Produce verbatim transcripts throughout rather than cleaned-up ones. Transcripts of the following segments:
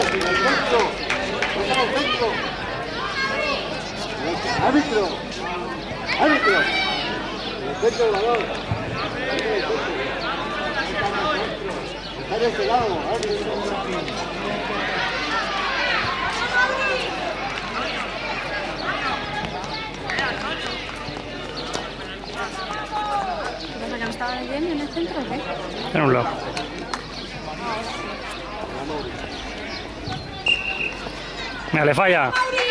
Árbitro, árbitro, el pecho del balón, está de este lado, árbitro. ¿Qué pasa, que no estaba bien en el centro o qué? En un lado. Mira, le falla.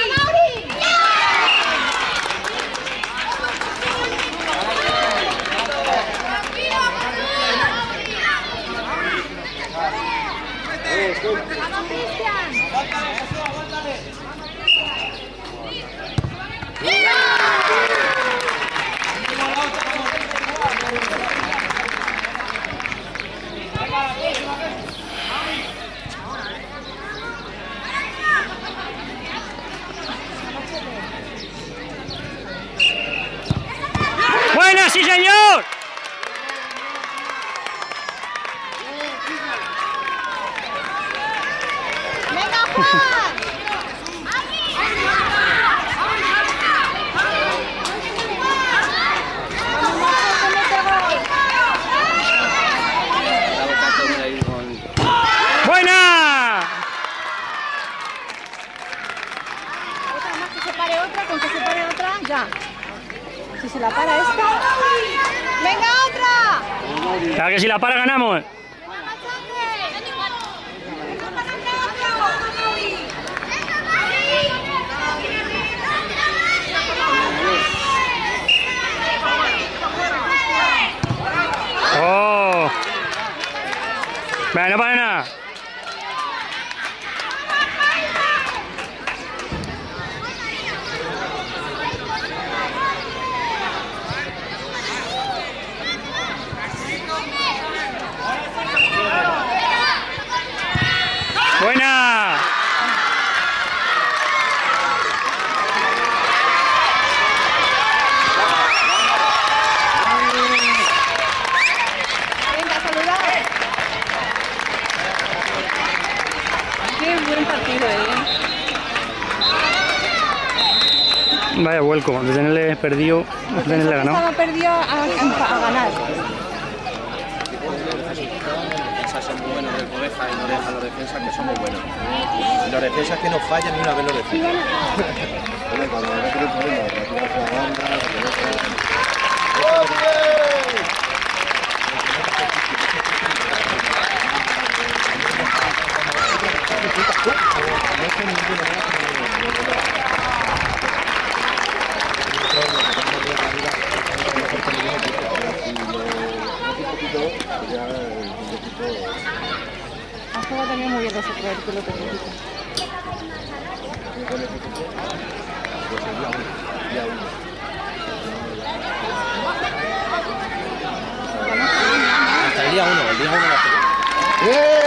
¡Vamos, Cristian! ¡Buena, sí señor! ¡Venga, Juan! ¡Buena! Otra más, que se pare otra, con que se pare otra, ya. Si se la para esta... ¡Venga, otra! Claro que si la para ganamos. ¡Oh! Venga, no para nada. ¡Buena! Venga, saludad. Qué buen partido, ¿eh? Vaya vuelco, de tenerle perdido, de tenerle ganado. Estaba perdido a, a, a ganar. Son muy buenos del Cobeja y no dejan los defensas que son muy buenos. Y los defensas que no fallan ni una vez los defensas. Estaba también muy bien ese poder que lo tenía. Hasta el día uno, el día uno lo hace. ¡Eh!